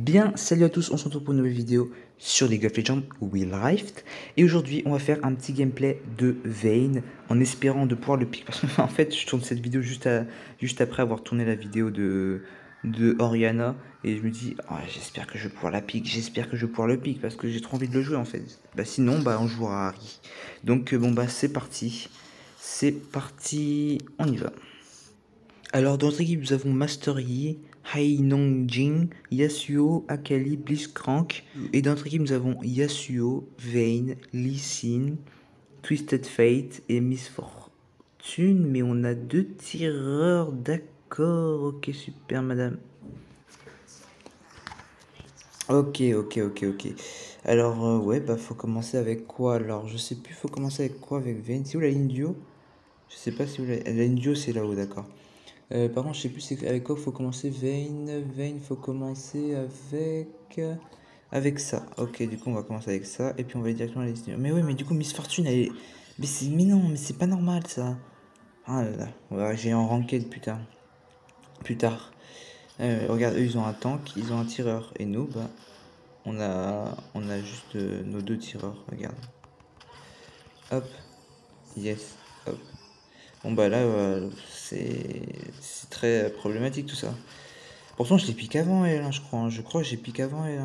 Bien, salut à tous, on se retrouve pour une nouvelle vidéo sur League of Legends Will Rift. Et aujourd'hui, on va faire un petit gameplay de Vayne en espérant de pouvoir le pick. Parce qu'en fait, je tourne cette vidéo juste après avoir tourné la vidéo de Oriana. Et je me dis, oh, j'espère que je vais pouvoir la pick, j'espère que je vais pouvoir le pick parce que j'ai trop envie de le jouer en fait. Bah sinon, bah on jouera à Harry. Donc bon bah c'est parti. C'est parti, on y va. Alors dans notre équipe, nous avons Master Yi, Hai Nongjing, Yasuo, Akali, Blitzcrank. Et dans notre équipe, nous avons Yasuo, Vayne, Lee Sin, Twisted Fate et Miss Fortune. Mais on a deux tireurs, d'accord. Ok, super madame. Ok. Alors ouais, bah faut commencer avec quoi? Alors je sais plus, faut commencer avec quoi avec Vayne? C'est où la ligne duo? Je sais pas si où la ligne duo c'est là-haut, d'accord. Par contre, je sais plus avec quoi faut commencer. Vayne, faut commencer avec ça. Ok, du coup, on va commencer avec ça. Et puis, on va aller directement à la liste. Mais ouais, mais du coup, Miss Fortune, elle est. Mais non, mais c'est pas normal ça. Ah là là. Ouais, j'ai en ranked plus tard. Regarde, eux, ils ont un tank, ils ont un tireur. Et nous, bah, on a juste nos deux tireurs. Regarde. Hop. Yes. Hop. Bon, bah là, c'est très problématique tout ça. Pourtant, je l'ai piqué avant elle, hein, je crois. Je crois que j'ai piqué avant elle.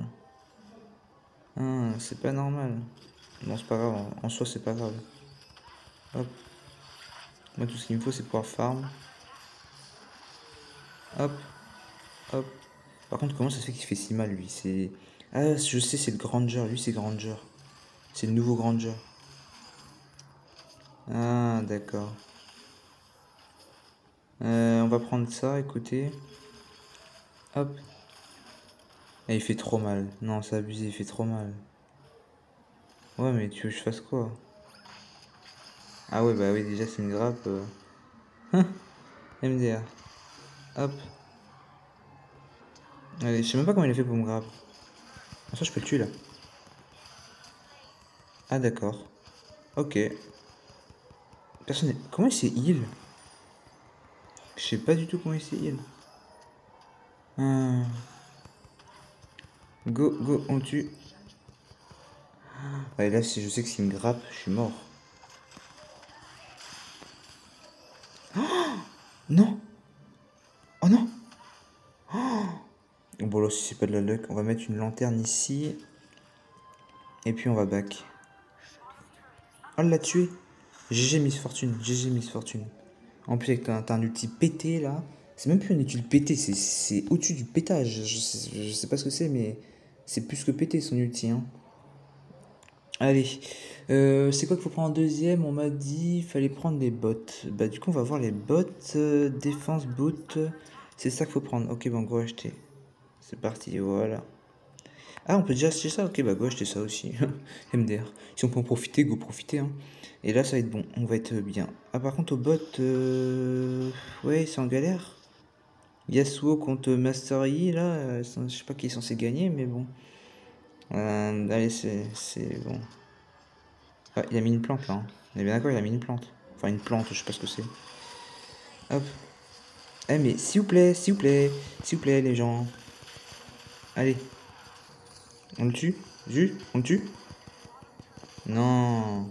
C'est pas normal. Bon, c'est pas grave. En soi, c'est pas grave. Hop. Moi, tout ce qu'il me faut, c'est pouvoir farm. Hop. Hop. Par contre, comment ça se fait qu'il fait si mal, lui? C'est... Ah, je sais, c'est le Granger. Lui, c'est Granger. C'est le nouveau Granger. Ah, d'accord. On va prendre ça, écoutez. Hop. Ah, il fait trop mal. Non, c'est abusé, il fait trop mal. Ouais, mais tu veux que je fasse quoi? Ah ouais, bah oui, déjà, c'est une grappe. MDR. Hop. Allez, je sais même pas comment il a fait pour me grab. Ah, ça, je peux le tuer là. Ah, d'accord. Ok. Personne n'est... Comment il s'est heal? Je sais pas du tout comment il s'est heal. Ah. Go, on le tue. Ouais, là, si je sais que s'il me grappe, je suis mort. Non! Oh non! Bon, là, si c'est pas de la luck, on va mettre une lanterne ici. Et puis on va back. Oh, elle l'a tué! GG Miss Fortune, GG Miss Fortune. En plus, avec t'as un ulti pété là. C'est même plus un ulti pété, c'est au-dessus du pétage. Je sais pas ce que c'est, mais c'est plus que pété son ulti. Hein. Allez, c'est quoi qu'il faut prendre en deuxième? On m'a dit il fallait prendre les bots. Bah du coup on va voir les bots. Défense, boot. C'est ça qu'il faut prendre. Ok, bon, go acheter. C'est parti, voilà. Ah, on peut déjà acheter ça? Ok, bah go acheter ça aussi. MDR. Si on peut en profiter, go profiter. Hein. Et là ça va être bon, on va être bien. Ah par contre au bot, ouais c'est en galère. Yasuo contre Master Yi là, je sais pas qui est censé gagner mais bon. Allez c'est bon. Ah, il a mis une plante là. Hein. On est bien d'accord, il a mis une plante. Enfin, une plante, je sais pas ce que c'est. Hop. Eh, mais s'il vous plaît, les gens. Allez. On le tue? On le tue? Non.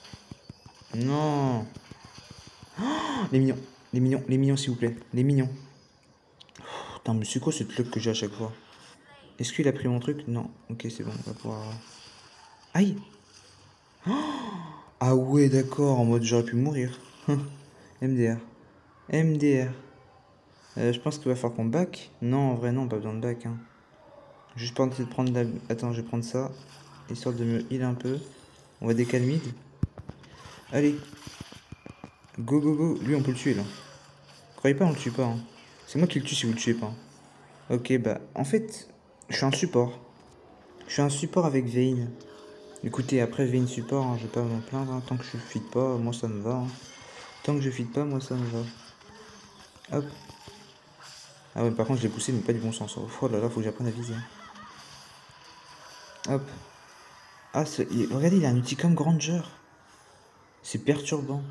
Non. Oh, les mignons, s'il vous plaît. Les mignons. Oh, putain, mais c'est quoi cette luck que j'ai à chaque fois? Est-ce qu'il a pris mon truc? Non. Ok, c'est bon, on va pouvoir. Aïe! Ah ouais, d'accord, en mode j'aurais pu mourir. MDR. MDR. Je pense qu'il va falloir qu'on back. Non, en vrai, non, pas besoin de back. Hein. Juste pour essayer de prendre la... Attends, je vais prendre ça. Histoire de me heal un peu. On va décaler mid. Allez. Go. Lui, on peut le tuer, là. Croyez pas, on le tue pas. Hein. C'est moi qui le tue si vous le tuez pas. Ok, bah, en fait, je suis un support. Je suis un support avec Vayne. Écoutez, après Vayne support, hein, je vais pas m'en plaindre. Hein. Tant que je feed pas, moi ça me va. Hein. Tant que je feed pas, moi ça me va. Hop. Ah ouais, par contre, je l'ai poussé, mais pas du bon sens. Oh là là, faut que j'apprenne à viser. Hop. Ah, regardez, il a un outil comme Granger. C'est perturbant.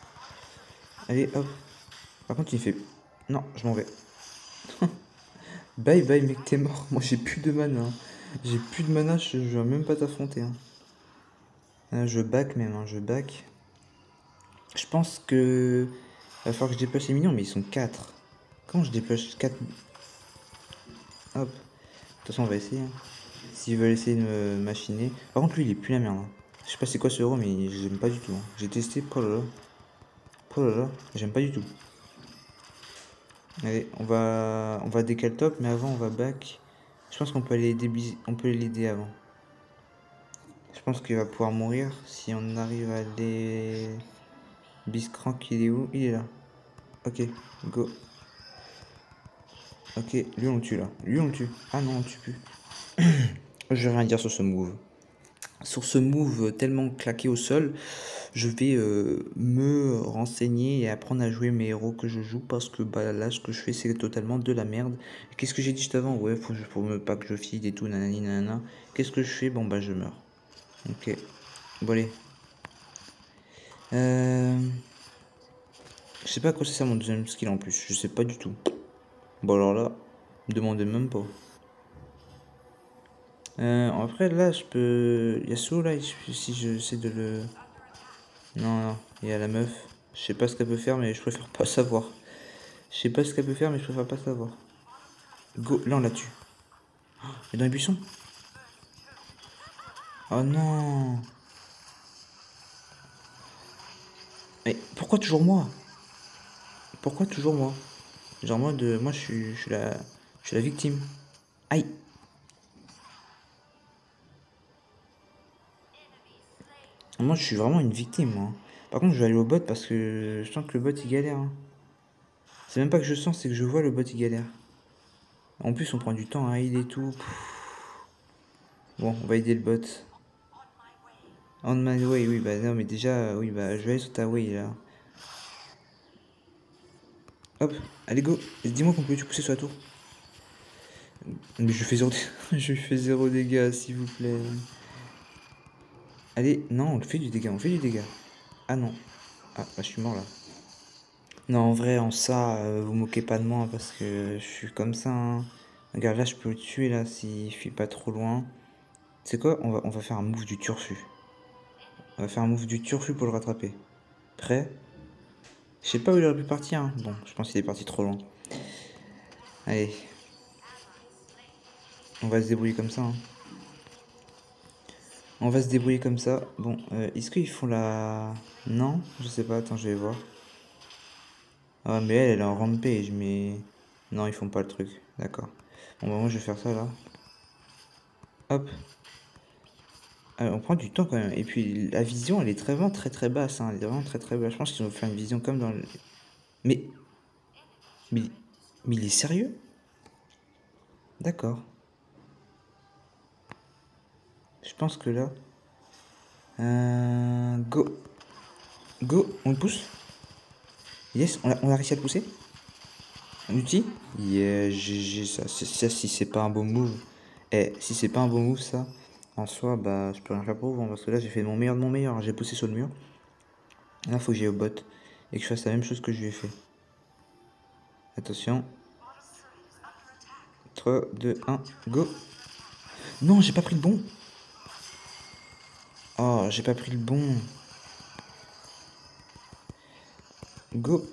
Allez, hop. Par contre, il fait... Non, je m'en vais. Bye bye mec, t'es mort. Moi j'ai plus de mana, hein. J'ai plus de mana, je vais même pas t'affronter, hein. Je back même, hein, je back. Je pense que... va falloir que je dépêche les minions, mais ils sont 4. Comment je dépêche 4? Hop. De toute façon, on va essayer, hein. S'ils veulent essayer de me machiner. Par contre, lui, il est plus la merde, hein. Je sais pas c'est quoi ce héros, mais j'aime pas du tout, hein. J'ai testé, oh là là. Oh là là, j'aime pas du tout. Allez, on va décaler top, mais avant, on va back. Je pense qu'on peut l'aider, on peut l'aider avant. Je pense qu'il va pouvoir mourir si on arrive à les... Biscrank, il est où? Il est là. Ok, go. Ok, lui on le tue là. Lui on le tue. Ah non, on le tue plus. Je vais rien dire sur ce move. Sur ce move tellement claqué au sol, je vais me renseigner et apprendre à jouer mes héros que je joue parce que bah, là ce que je fais c'est totalement de la merde. Qu'est-ce que j'ai dit juste avant? Ouais, faut pas que je feed et tout, nanani nanana. Qu'est-ce que je fais? Bon bah je meurs. Ok, bon allez. Je sais pas à quoi ça sert mon deuxième skill en plus, je sais pas du tout. Bon alors là, me demandez même pas. Après là je peux... Yasuo là, si j'essaie de le... Non, non, il y a la meuf. Je sais pas ce qu'elle peut faire mais je préfère pas savoir. Je sais pas ce qu'elle peut faire mais je préfère pas savoir. Go, là on la tue. Elle est dans les buissons? Oh non. Mais pourquoi toujours moi? Pourquoi toujours moi? Genre moi, moi je suis la victime. Aïe. Moi je suis vraiment une victime moi. Par contre je vais aller au bot parce que je sens que le bot il galère, hein. C'est même pas que je sens, c'est que je vois le bot il galère. En plus on prend du temps à heal et tout. Bon, on va aider le bot. On my way, oui, bah non mais déjà, oui, bah je vais aller sur ta way là. Hop, allez go. Dis-moi qu'on peut pousser sur la tour. Mais je fais zéro, je fais zéro dégâts s'il vous plaît. Allez, non, on fait du dégât, on fait du dégât. Ah non. Ah, bah, je suis mort là. Non, en vrai, en ça, vous moquez pas de moi parce que je suis comme ça, hein. Regarde, là, je peux le tuer là s'il fuit pas trop loin. C'est quoi? On va faire un move du turfu. On va faire un move du turfu pour le rattraper. Prêt? Je sais pas où il aurait pu partir, hein. Bon, je pense qu'il est parti trop loin. Allez. On va se débrouiller comme ça, hein. On va se débrouiller comme ça. Bon, est-ce qu'ils font la... Non? Je sais pas, attends, je vais voir. Ah, mais elle est en rampage, mais... Non, ils font pas le truc. D'accord. Bon, bah moi, je vais faire ça, là. Hop. Ah, on prend du temps, quand même. Et puis, la vision, elle est vraiment très, très basse, hein. Elle est vraiment très, très basse. Je pense qu'ils vont faire une vision comme dans le... Mais... Mais, mais il est sérieux? D'accord. Je pense que là... Go. Go, on le pousse. Yes, on a réussi à le pousser. Un outil? Yeah, GG, ça, si c'est pas un bon move. Eh, si c'est pas un bon move, ça, en soi, bah, je peux rien faire pour vous, hein, parce que là, j'ai fait mon meilleur de mon meilleur. J'ai poussé sur le mur. Là, faut que j'aille au bot et que je fasse la même chose que je lui ai fait. Attention. 3, 2, 1, go. Non, j'ai pas pris le bon. Oh, j'ai pas pris le bon. Go.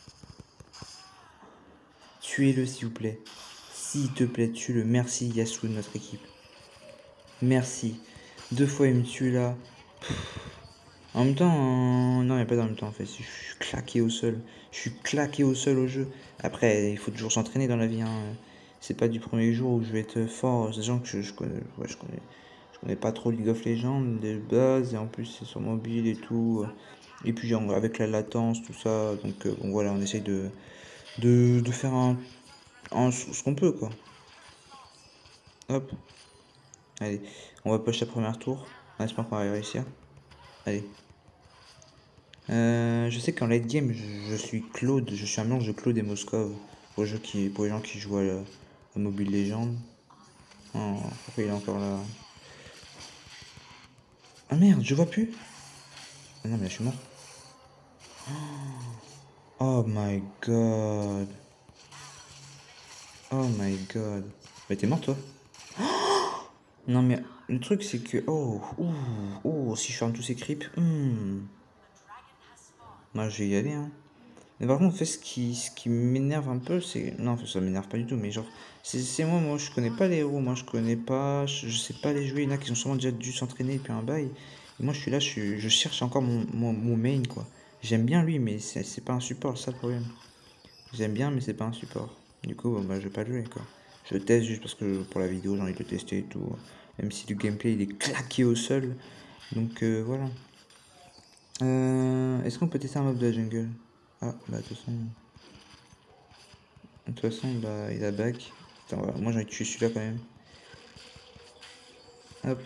Tuez-le, s'il vous plaît. S'il te plaît, tue-le. Merci, Yasuo de notre équipe. Merci. 2 fois, il me tue là. En même temps, non, il n'y a pas en même temps en fait. Je suis claqué au sol. Je suis claqué au sol au jeu. Après, il faut toujours s'entraîner dans la vie, hein. C'est pas du premier jour où je vais être fort. C'est des gens que je connais, ouais, je connais pas trop League of Legends de base. Et en plus, c'est sur mobile et tout. Et puis, avec la latence, tout ça. Donc, bon, voilà, on essaye de faire ce qu'on peut, quoi. Hop. Allez, on va push la première tour. On espère qu'on va réussir. Allez. Je sais qu'en late game, je suis Claude, je suis un mélange de Claude et Moskov pour les gens qui jouent à Mobile Legends. Oh, pourquoi il est encore là? Ah merde, je vois plus. Ah non, mais là, je suis mort. Oh my god. Oh my god. Mais t'es mort toi. Non mais le truc c'est que... Oh, si je ferme tous ces creeps... Moi je vais y aller hein. Mais par contre, en fait, ce qui m'énerve un peu, c'est... Non, ça m'énerve pas du tout, mais genre... C'est moi, je connais pas les héros, moi je connais pas... Je sais pas les jouer, il y en a qui ont sûrement déjà dû s'entraîner et puis un bail. Et moi je suis là, je cherche encore mon main, quoi. J'aime bien lui, mais c'est pas un support, c'est ça le problème. J'aime bien, mais c'est pas un support. Du coup, bon, bah, je vais pas le jouer, quoi. Je le teste juste parce que pour la vidéo, j'ai envie de le tester et tout. Même si le gameplay, il est claqué au sol. Donc, voilà. Est-ce qu'on peut tester un mob de la jungle? Ah, bah, de toute façon, bah, il a back. Attends, voilà. Moi, j'ai envie de tuer celui-là quand même. Hop.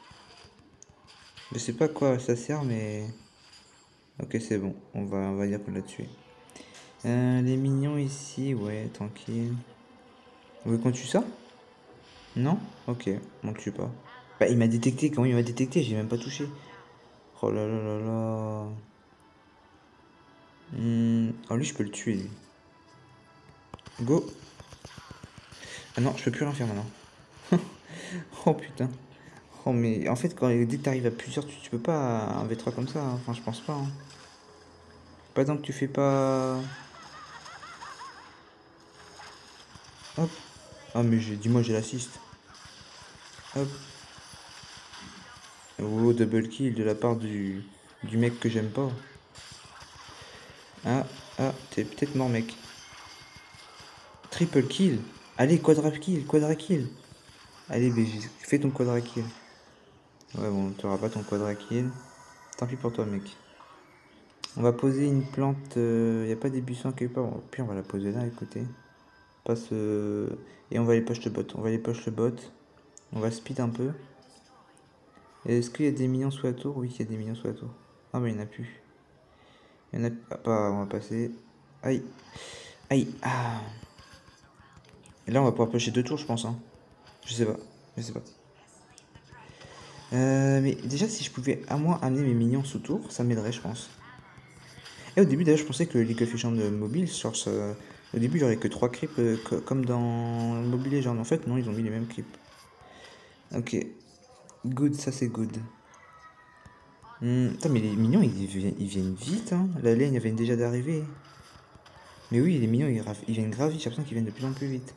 Je sais pas quoi ça sert, mais... Ok, c'est bon. On va dire qu'on l'a tué. Les mignons ici, ouais, tranquille. Vous voulez qu'on tue ça? Non? Ok, on le tue pas. Bah, il m'a détecté. Comment il m'a détecté? J'ai même pas touché. Oh là là là là. Oh, lui, je peux le tuer, lui. Go. Ah non, je peux plus rien faire maintenant. Oh putain. Oh, mais en fait, dès que t'arrives à plusieurs, tu peux pas un V3 comme ça, hein. Enfin, je pense pas, hein. Par exemple, tu fais pas... Hop. Ah, mais dis-moi, j'ai l'assist. Hop. Oh, double kill de la part du mec que j'aime pas. Ah, t'es peut-être mort, mec. Triple kill. Allez, quadra kill. Allez, BG, fais ton quadra kill. Ouais, bon, t'auras pas ton quadra kill. Tant pis pour toi, mec. On va poser une plante. Y a pas des buissons quelque part. Bon, puis on va la poser là, écoutez. Passe. Et on va aller push le bot. On va aller push le bot. On va speed un peu. Est-ce qu'il y a des minions sous la tour? Oui, il y a des minions sous la tour. Ah, mais il n'y en a plus. Il y en a pas. On va passer. Aïe. Aïe. Ah. Et là, on va pouvoir pusher 2 tours, je pense. Hein. Je sais pas. Je sais pas. Mais déjà, si je pouvais à moi amener mes minions sous tour, ça m'aiderait, je pense. Et au début, d'ailleurs, je pensais que League of Legends Mobile, genre, au début, il n'y aurait que 3 creeps comme dans Mobile Legends. En fait, non, ils ont mis les mêmes creeps. Ok. Good, ça c'est good. Putain, mais les mignons, ils viennent vite, hein. La lane, elle vient déjà d'arriver. Mais oui, les mignons, ils viennent grave vite. J'ai l'impression qu'ils viennent de plus en plus vite.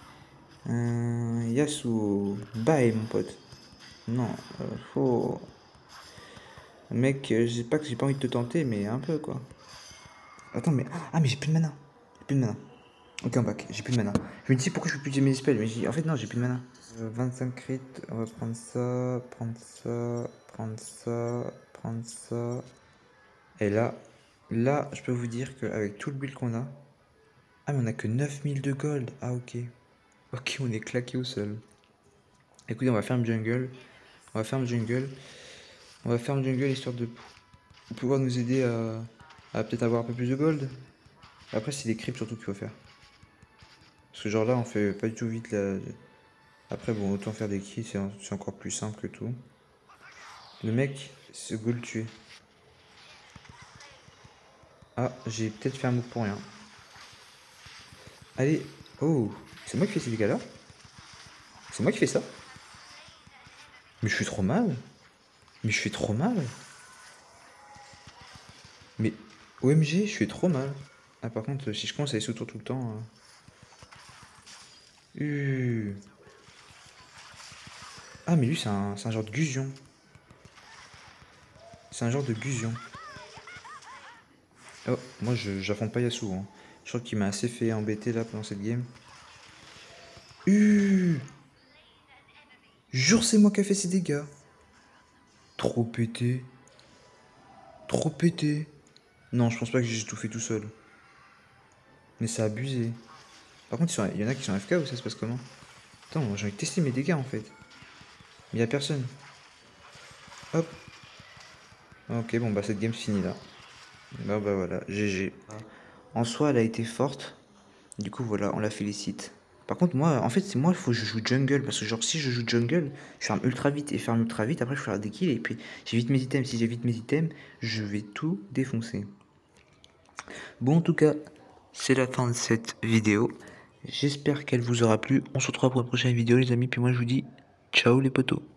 Yasuo. Bye, mon pote. Non, faut... Mec, j'ai pas que j'ai pas envie de te tenter, mais un peu, quoi. Attends, mais... Ah, mais j'ai plus de mana. J'ai plus de mana. Ok, on back. J'ai plus de mana. Je me dis pourquoi je peux plus utiliser mes spells, mais en fait, non, j'ai plus de mana. 25 crit, on va prendre ça, prendre ça, prendre ça, prendre ça. Et là, je peux vous dire qu'avec tout le build qu'on a... Ah, mais on a que 9000 de gold. Ah, ok. Ok, on est claqué au sol. Écoutez, on va faire un jungle. On va faire un jungle. On va faire un jungle histoire de pouvoir nous aider à peut-être avoir un peu plus de gold. Après, c'est des creeps surtout qu'il faut faire. Parce que genre là, on fait pas du tout vite là. Après, bon, autant faire des kills, c'est encore plus simple que tout. Le mec, ce go le tuer. Ah, j'ai peut-être fait un move pour rien. Allez. Oh, c'est moi qui fais ces dégâts là? C'est moi qui fais ça? Mais je suis trop mal. Mais je fais trop mal. Mais OMG, je fais trop mal. Ah, par contre, si je commence à aller sous tour tout le temps... Ah, mais lui, c'est un genre de Gusion. C'est un genre de Gusion. Oh, moi, j'affronte pas Yasuo. Hein. Je crois qu'il m'a assez fait embêter là pendant cette game. Jure, c'est moi qui ai fait ces dégâts. Trop pété. Trop pété. Non, je pense pas que j'ai tout fait tout seul. Mais c'est abusé. Par contre, il y en a qui sont AFK ou ça se passe comment? Attends, j'ai envie de tester mes dégâts en fait. Mais y a personne. Hop. Ok, bon bah cette game finit là. Bah voilà, GG. En soi, elle a été forte. Du coup, voilà, on la félicite. Par contre, moi, en fait, c'est moi, il faut que je joue jungle. Parce que, genre, si je joue jungle, je ferme ultra vite. Et ferme ultra vite, après, je vais faire des kills. Et puis, j'évite mes items. Si j'évite mes items, je vais tout défoncer. Bon, en tout cas, c'est la fin de cette vidéo. J'espère qu'elle vous aura plu. On se retrouve pour une prochaine vidéo les amis. Puis moi je vous dis ciao les potos.